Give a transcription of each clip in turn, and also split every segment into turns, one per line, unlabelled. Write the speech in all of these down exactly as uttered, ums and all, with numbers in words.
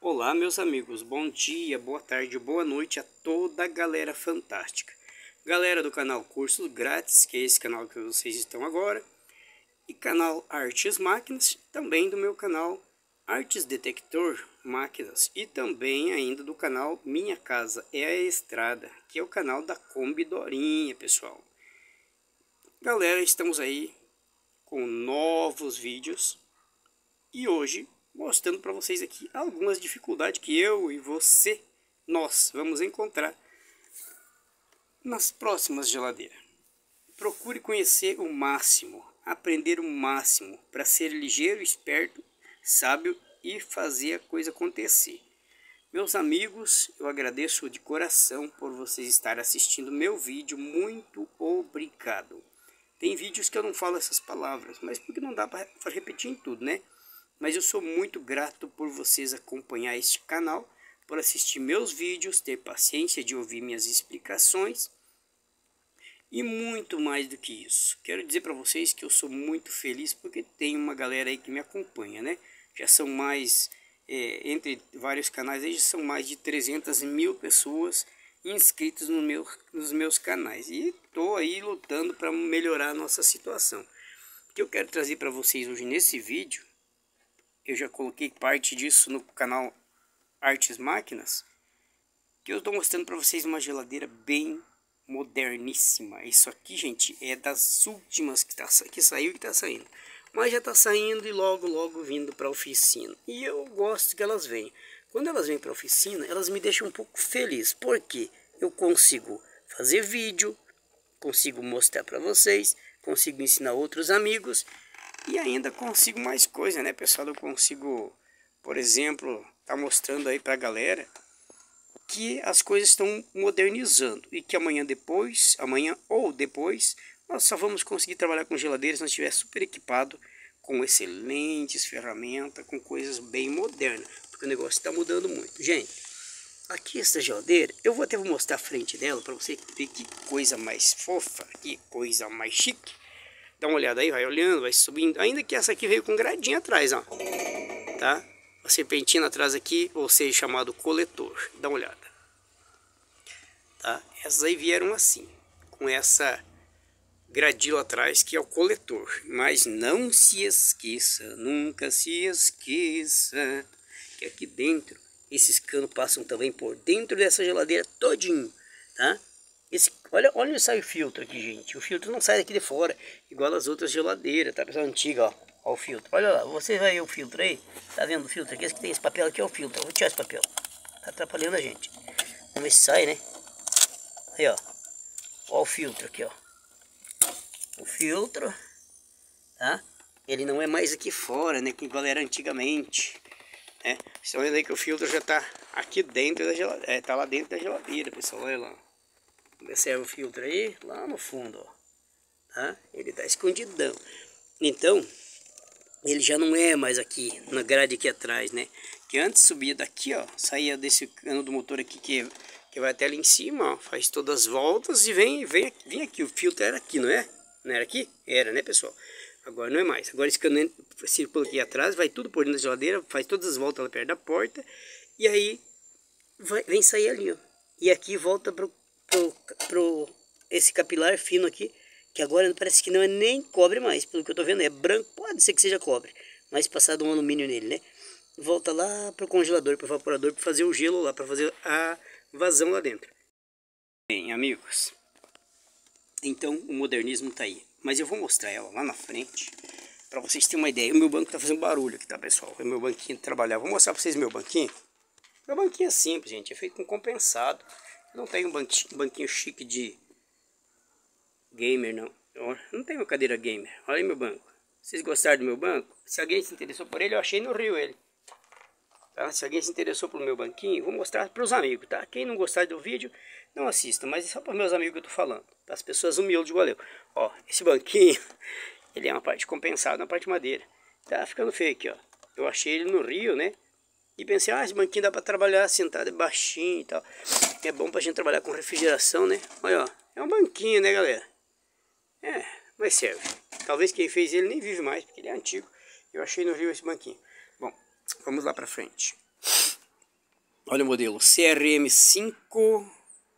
Olá meus amigos, bom dia, boa tarde, boa noite a toda a galera fantástica. Galera do canal Cursos Grátis, que é esse canal que vocês estão agora. E canal Artes Máquinas, também do meu canal Artes Detector Máquinas. E também ainda do canal Minha Casa é a Estrada, que é o canal da Kombi Dorinha, pessoal. Galera, estamos aí com novos vídeos. E hoje mostrando para vocês aqui algumas dificuldades que eu e você, nós, vamos encontrar nas próximas geladeiras. Procure conhecer o máximo, aprender o máximo para ser ligeiro, esperto, sábio e fazer a coisa acontecer. Meus amigos, eu agradeço de coração por vocês estarem assistindo meu vídeo, muito obrigado. Tem vídeos que eu não falo essas palavras, mas porque não dá para repetir em tudo, né? Mas eu sou muito grato por vocês acompanhar este canal, por assistir meus vídeos, ter paciência de ouvir minhas explicações. E muito mais do que isso. Quero dizer para vocês que eu sou muito feliz porque tem uma galera aí que me acompanha, né? Já são mais, é, entre vários canais, aí já são mais de trezentas mil pessoas inscritas no meu, nos meus canais. E estou aí lutando para melhorar a nossa situação. O que eu quero trazer para vocês hoje nesse vídeo, eu já coloquei parte disso no canal Artes Máquinas, que eu estou mostrando para vocês uma geladeira bem moderníssima. Isso aqui, gente, é das últimas que, tá, que saiu e que está saindo. Mas já está saindo e logo, logo vindo para a oficina. E eu gosto que elas venham. Quando elas vêm para a oficina, elas me deixam um pouco feliz. Porque eu consigo fazer vídeo, consigo mostrar para vocês, consigo ensinar outros amigos. E ainda consigo mais coisa, né, pessoal? Eu consigo, por exemplo, tá mostrando aí pra galera que as coisas estão modernizando. E que amanhã depois, amanhã ou depois, nós só vamos conseguir trabalhar com geladeiras se nós estiver super equipado, com excelentes ferramentas, com coisas bem modernas. Porque o negócio está mudando muito. Gente, aqui essa geladeira, eu vou até mostrar a frente dela para você ver que coisa mais fofa, que coisa mais chique. Dá uma olhada aí, vai olhando, vai subindo. Ainda que essa aqui veio com gradinha atrás, ó. Tá? A serpentina atrás aqui, ou seja, chamado coletor. Dá uma olhada. Tá? Essas aí vieram assim, com essa gradila atrás, que é o coletor. Mas não se esqueça, nunca se esqueça, que aqui dentro, esses canos passam também por dentro dessa geladeira todinho, tá? Esse, olha, olha onde sai o filtro aqui, gente. O filtro não sai daqui de fora, igual as outras geladeiras, tá? Pessoal, antiga, ó. Ó o filtro. Olha lá, você vai ver o filtro aí. Tá vendo o filtro aqui? Esse que tem esse papel aqui é o filtro. Vou tirar esse papel. Tá atrapalhando a gente. Vamos ver se sai, né? Aí, ó. Ó o filtro aqui, ó. O filtro, tá? Ele não é mais aqui fora, né? Que igual era antigamente, né? Vocês estão vendo aí que o filtro já tá aqui dentro da geladeira. É, tá lá dentro da geladeira, pessoal. Olha lá. Observa o filtro aí, lá no fundo, ó. Tá? Ele tá escondidão. Então, ele já não é mais aqui, na grade aqui atrás, né? Que antes subia daqui, ó. Saía desse cano do motor aqui, que, que vai até ali em cima, ó. Faz todas as voltas e vem, vem, vem aqui. O filtro era aqui, não é? Não era aqui? Era, né, pessoal? Agora não é mais. Agora esse cano circula aqui atrás, vai tudo por dentro da geladeira, faz todas as voltas lá perto da porta. E aí, vai, vem sair ali, ó. E aqui volta pro Pro, pro esse capilar fino aqui, que agora parece que não é nem cobre mais, pelo que eu tô vendo, é branco, pode ser que seja cobre, mas passado um alumínio nele, né? Volta lá pro congelador, pro evaporador, para fazer o gelo lá, para fazer a vazão lá dentro. Bem, amigos, então o modernismo tá aí, mas eu vou mostrar ela lá na frente, para vocês terem uma ideia. O meu banco tá fazendo barulho aqui, tá, pessoal? É o meu banquinho de trabalhar. Vou mostrar para vocês meu banquinho. Meu banquinho é simples, gente, é feito com compensado. Não tenho um banquinho, um banquinho chique de gamer, não. Eu não tenho uma cadeira gamer. Olha aí meu banco. Vocês gostaram do meu banco? Se alguém se interessou por ele, eu achei no Rio ele. Tá? Se alguém se interessou pelo meu banquinho, vou mostrar para os amigos, tá? Quem não gostar do vídeo, não assista. Mas é só para meus amigos que eu tô falando. Para as pessoas humildes igual eu. Ó, esse banquinho, ele é uma parte compensada, uma parte madeira. Tá ficando feio aqui, ó. Eu achei ele no Rio, né? E pensei, ah, esse banquinho dá para trabalhar sentado, é baixinho e tal. É bom pra gente trabalhar com refrigeração, né? Olha, ó, é um banquinho, né, galera? É, mas serve. Talvez quem fez ele nem vive mais, porque ele é antigo. Eu achei no Rio esse banquinho. Bom, vamos lá pra frente. Olha o modelo C R M cinco,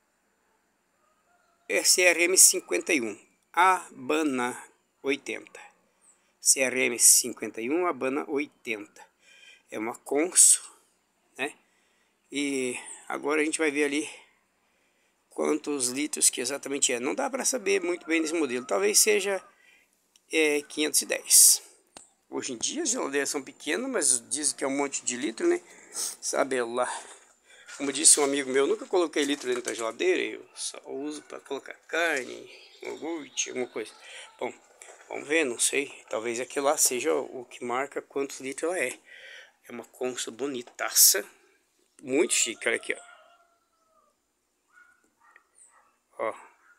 é C R M cinquenta e um, Habana oitenta. C R M cinquenta e um, Habana oitenta. É uma Consul, né? E agora a gente vai ver ali quantos litros que exatamente é. Não dá para saber muito bem desse modelo. Talvez seja é, quinhentos e dez. Hoje em dia as geladeiras são pequenas, mas dizem que é um monte de litro, né? Sabe lá. Como disse um amigo meu, nunca coloquei litro dentro da geladeira. Eu só uso para colocar carne, iogurte, alguma coisa. Bom, vamos ver, não sei. Talvez aquilo lá seja o que marca quantos litros ela é. É uma Consul bonitaça. Muito chique, olha aqui, ó. Ó.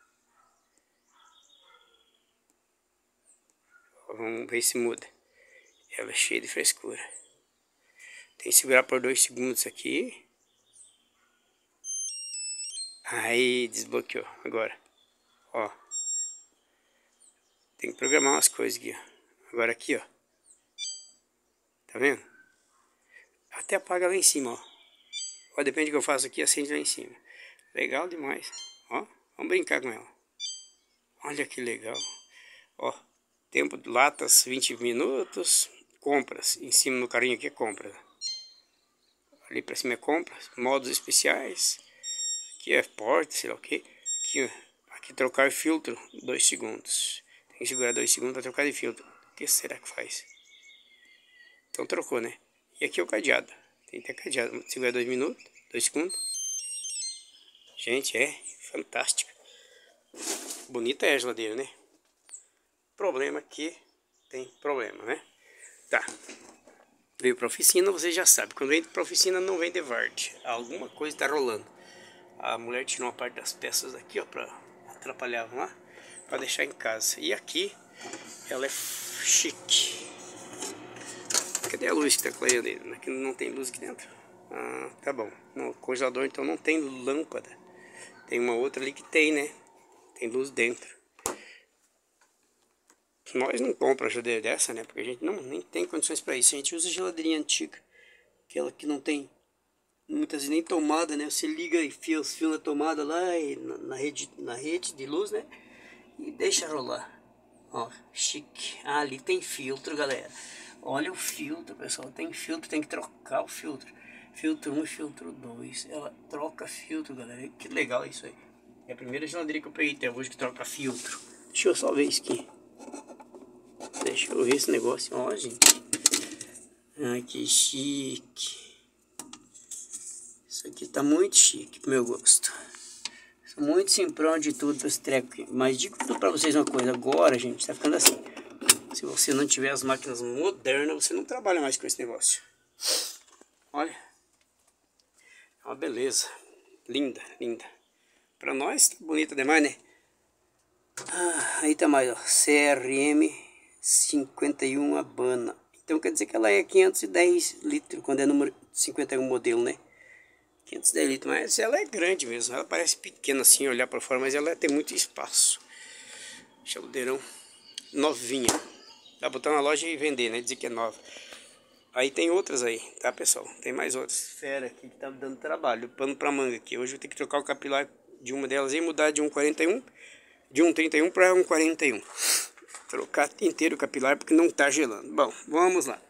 Ó, vamos ver se muda. Ela é cheia de frescura. Tem que segurar por dois segundos aqui. Aí, desbloqueou. Agora, ó. Tem que programar umas coisas aqui, ó. Agora aqui, ó. Tá vendo? Até apaga lá em cima, ó. Ó, depende do que eu faço aqui, acende lá em cima. Legal demais. Ó, vamos brincar com ela. Olha que legal. Ó, tempo de latas vinte minutos. Compras. Em cima no carinho aqui é compras. Ali pra cima é compras. Modos especiais. Aqui é porta, sei lá o que. Aqui, ó, aqui trocar filtro. dois segundos. Tem que segurar dois segundos para trocar de filtro. O que será que faz? Então trocou, né? E aqui é o cadeado. Tem até cadeado. Segurar dois minutos. dois segundos. Gente, é fantástica. Bonita é a geladeira, né? Problema que tem problema, né? Tá. Veio pra oficina, você já sabe. Quando vem pra oficina, não vem de verde. Alguma coisa tá rolando. A mulher tirou uma parte das peças aqui, ó, pra atrapalhar lá, pra deixar em casa. E aqui, ela é chique. Cadê a luz que tá clareando aí? Aqui não tem luz aqui dentro. Ah, tá bom. No congelador, então, não tem lâmpada. Tem uma outra ali que tem, né? Tem luz dentro. Nós não compramos geladeira dessa, né? Porque a gente não nem tem condições para isso. A gente usa geladeirinha antiga. Aquela que não tem muitas vezes nem tomada, né? Você liga e fia os fios na tomada lá e na, na, rede, na rede de luz, né? E deixa rolar. Ó, chique. Ah, ali tem filtro, galera. Olha o filtro, pessoal. Tem filtro, tem que trocar o filtro. Filtro um e filtro dois. Ela troca filtro, galera. Que legal isso aí. É a primeira geladeira que eu peguei até hoje que troca filtro. Deixa eu só ver isso aqui. Deixa eu ver esse negócio. Ó, gente. Ai, que chique. Isso aqui tá muito chique pro meu gosto. Sou muito simprão de tudo pra esse treco aqui. Mas digo tudo pra vocês uma coisa. Agora, gente, tá ficando assim. Se você não tiver as máquinas modernas, você não trabalha mais com esse negócio. Olha. É uma beleza. Linda, linda. Pra nós tá bonita demais, né? Ah, aí tá mais, ó. C R M cinquenta e um Habana. Então quer dizer que ela é quinhentos e dez litros, quando é número cinquenta e um modelo, né? quinhentos e dez litros, mas ela é grande mesmo. Ela parece pequena assim, olhar para fora, mas ela tem muito espaço. Geladeirão novinha. Dá pra botar na loja e vender, né? Dizer que é nova. Aí tem outras aí, tá, pessoal? Tem mais outras. Fera aqui que tá dando trabalho. Pano pra manga aqui. Hoje eu vou ter que trocar o capilar de uma delas e mudar de um quarenta e um, de um trinta e um para um quarenta e um. Trocar inteiro o capilar porque não tá gelando. Bom, vamos lá.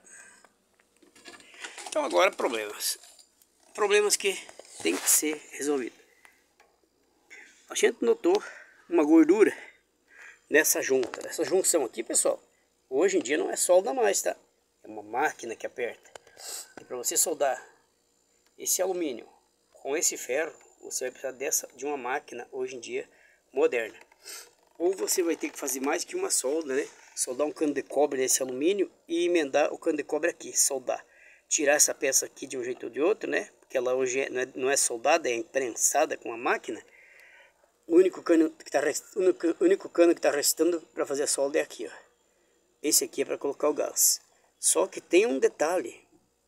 Então agora problemas. Problemas que tem que ser resolvidos. A gente notou uma gordura nessa junta. Essa junção aqui, pessoal, hoje em dia não é solda mais, tá? É uma máquina que aperta. E para você soldar esse alumínio com esse ferro, você vai precisar dessa, de uma máquina hoje em dia moderna. Ou você vai ter que fazer mais que uma solda, né? Soldar um cano de cobre nesse alumínio e emendar o cano de cobre aqui, soldar. Tirar essa peça aqui de um jeito ou de outro, né? Porque ela hoje é, não, é, não é soldada, é imprensada com a máquina. O único cano que está único, único cano que está restando para fazer a solda é aqui, ó. Esse aqui é para colocar o gás. Só que tem um detalhe.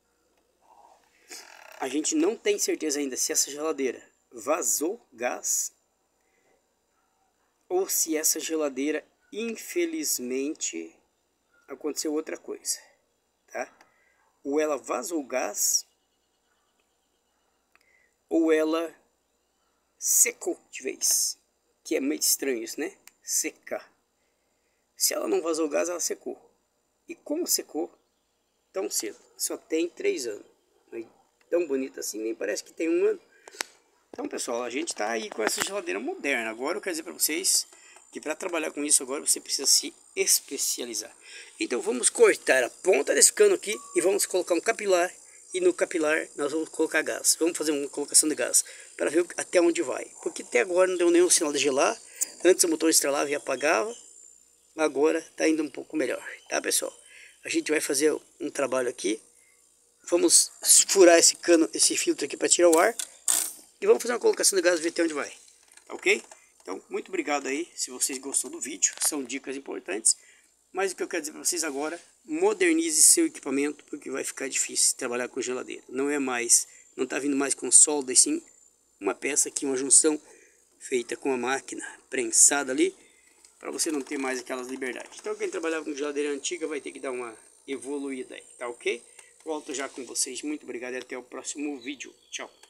A gente não tem certeza ainda se essa geladeira vazou gás ou se essa geladeira, infelizmente, aconteceu outra coisa, tá? Ou ela vazou gás, ou ela secou de vez. Que é meio estranho isso, né? Secar. Se ela não vazou gás, ela secou. E como secou tão cedo? Só tem três anos. Não é tão bonita assim, nem parece que tem um ano. Então, pessoal, a gente tá aí com essa geladeira moderna. Agora eu quero dizer para vocês que para trabalhar com isso agora você precisa se especializar. Então vamos cortar a ponta desse cano aqui e vamos colocar um capilar. E no capilar nós vamos colocar gás. Vamos fazer uma colocação de gás para ver até onde vai. Porque até agora não deu nenhum sinal de gelar. Antes o motor estralava e apagava. Agora está indo um pouco melhor, tá, pessoal? A gente vai fazer um trabalho aqui. Vamos furar esse cano, esse filtro aqui para tirar o ar. E vamos fazer uma colocação de gás e ver até onde vai. Tá ok? Então, muito obrigado aí se vocês gostou do vídeo. São dicas importantes. Mas o que eu quero dizer para vocês agora, modernize seu equipamento, porque vai ficar difícil trabalhar com geladeira. Não é mais, não está vindo mais com solda, e sim uma peça aqui, uma junção feita com a máquina prensada ali, para você não ter mais aquelas liberdades. Então quem trabalhava com geladeira antiga vai ter que dar uma evoluída aí, tá ok? Volto já com vocês, muito obrigado e até o próximo vídeo. Tchau!